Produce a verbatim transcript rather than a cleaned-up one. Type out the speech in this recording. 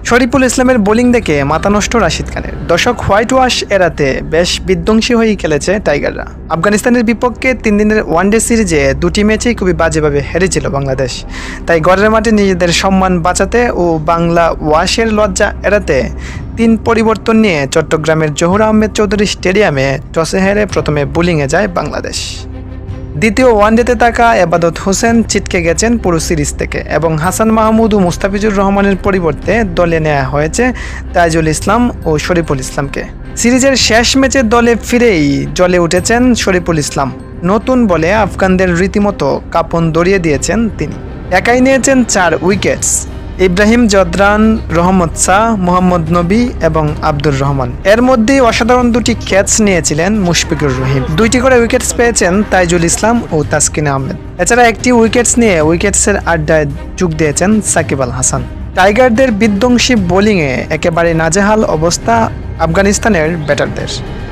শরীফুল ইসলামের বোলিং দেখে মাথা নষ্ট রাশিদ খানের। দর্শক, হোয়াইট ওয়াশ এড়াতে বেশ বিধ্বংসী হয়েই খেলেছে টাইগাররা। আফগানিস্তানের বিপক্ষে তিন দিনের ওয়ানডে সিরিজে দুটি ম্যাচেই খুবই বাজেভাবে হেরেছিল বাংলাদেশ। তাই ঘরের মাঠে নিজেদের সম্মান বাঁচাতে ও বাংলা ওয়াশের লজ্জা এড়াতে তিন পরিবর্তন নিয়ে চট্টগ্রামের জহুর আহমেদ চৌধুরী স্টেডিয়ামে টসে হেরে প্রথমে বোলিংয়ে যায় বাংলাদেশ। দ্বিতীয় ওয়ানডেতে থাকা এবাদত হোসেন ছিটকে গেছেন পুরো সিরিজ থেকে এবং হাসান মাহমুদ ও মুস্তাফিজুর রহমানের পরিবর্তে দলে নেওয়া হয়েছে তাইজুল ইসলাম ও শরীফুল ইসলামকে। সিরিজের শেষ ম্যাচে দলে ফিরেই জ্বলে উঠেছেন শরীফুল ইসলাম। নতুন বলে আফগানদের রীতিমতো কাঁপন ধরিয়ে দিয়েছেন তিনি। একাই নিয়েছেন চার উইকেটস। ইব্রাহিম জদরান, রহমত শাহ, মোহাম্মদ নবী এবং আব্দুর রহমান। এর মধ্যেই অসাধারণ দুটি ক্যাচ নিয়েছিলেন মুশফিকুর রহিম। দুইটি করে উইকেটস পেয়েছেন তাইজুল ইসলাম ও তাসকিন আহমেদ। এছাড়া একটি উইকেটস নিয়ে উইকেটসের আড্ডায় যোগ দিয়েছেন সাকিব আল হাসান। টাইগারদের বিধ্বংসী বোলিংয়ে একেবারে নাজেহাল অবস্থা আফগানিস্তানের ব্যাটারদের।